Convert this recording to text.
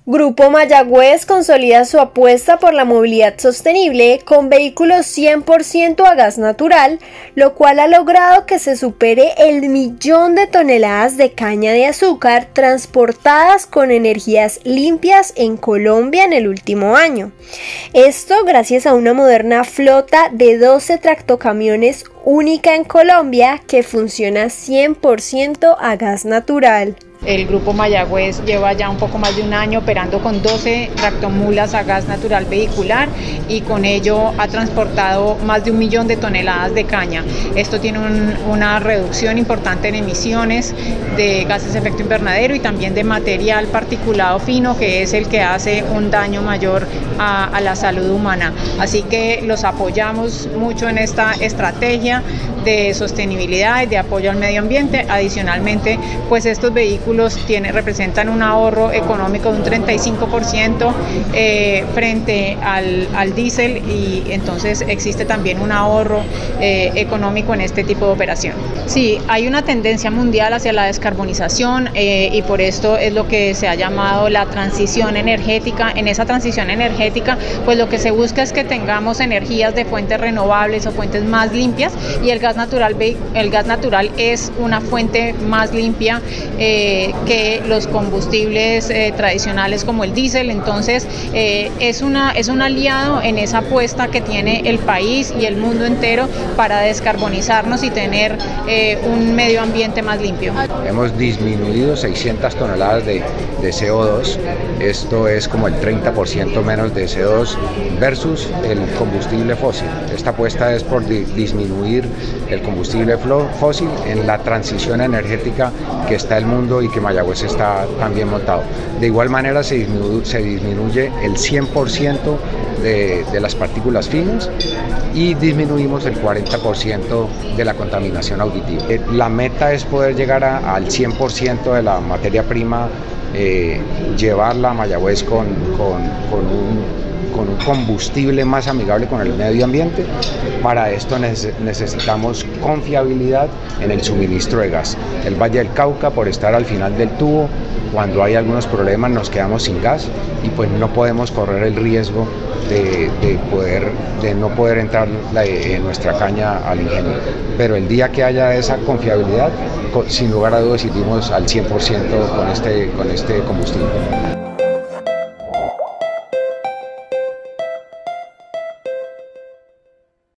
Grupo Mayagüez consolida su apuesta por la movilidad sostenible con vehículos 100% a gas natural, lo cual ha logrado que se supere el 1.000.000 de toneladas de caña de azúcar transportadas con energías limpias en Colombia en el último año. Esto gracias a una moderna flota de 12 tractocamiones única en Colombia que funciona 100% a gas natural. El Grupo Mayagüez lleva ya un poco más de un año operando con 12 tractomulas a gas natural vehicular y con ello ha transportado más de 1.000.000 de toneladas de caña. Esto tiene una reducción importante en emisiones de gases de efecto invernadero y también de material particulado fino, que es el que hace un daño mayor a la salud humana. Así que los apoyamos mucho en esta estrategia de sostenibilidad y de apoyo al medio ambiente. Adicionalmente, pues estos vehículos representan un ahorro económico de un 35% frente al diésel, y entonces existe también un ahorro económico en este tipo de operación. Sí, hay una tendencia mundial hacia la descarbonización y por esto es lo que se ha llamado la transición energética. En esa transición energética, pues lo que se busca es que tengamos energías de fuentes renovables o fuentes más limpias, y el gas natural es una fuente más limpia que los combustibles tradicionales como el diésel. Entonces es un aliado en esa apuesta que tiene el país y el mundo entero para descarbonizarnos y tener un medio ambiente más limpio. Hemos disminuido 600 toneladas de CO2, esto es como el 30% menos de CO2 versus el combustible fósil. Esta apuesta es por disminuir el combustible fósil en la transición energética que está el mundo y que Mayagüez está también montado. De igual manera se disminuye el 100% de las partículas finas y disminuimos el 40% de la contaminación auditiva. La meta es poder llegar al 100% de la materia prima, llevarla a Mayagüez con un combustible más amigable con el medio ambiente. Para esto necesitamos confiabilidad en el suministro de gas. El Valle del Cauca, por estar al final del tubo, cuando hay algunos problemas nos quedamos sin gas y pues no podemos correr el riesgo de no poder entrar nuestra caña al ingenio. Pero el día que haya esa confiabilidad, sin lugar a dudas iremos al 100% con este combustible.